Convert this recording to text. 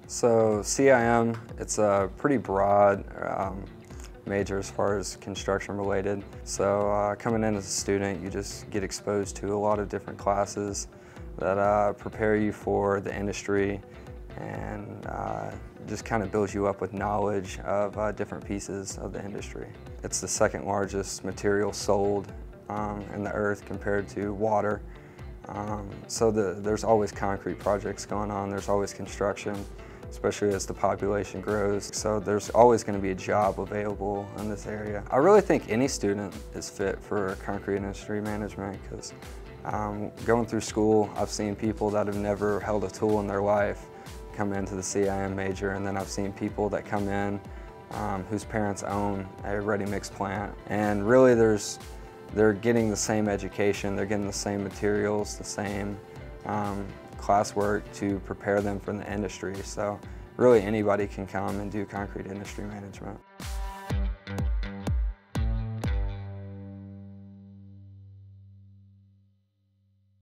So CIM, it's a pretty broad major as far as construction related. So coming in as a student, you just get exposed to a lot of different classes that prepare you for the industry and just kind of builds you up with knowledge of different pieces of the industry. It's the second largest material sold in the earth compared to water. So there's always concrete projects going on, there's always construction, especially as the population grows. So there's always going to be a job available in this area. I really think any student is fit for concrete industry management because going through school, I've seen people that have never held a tool in their life come into the CIM major, and then I've seen people that come in whose parents own a ready-mix plant. And really they're getting the same education, they're getting the same materials, the same classwork to prepare them for the industry. So really anybody can come and do concrete industry management.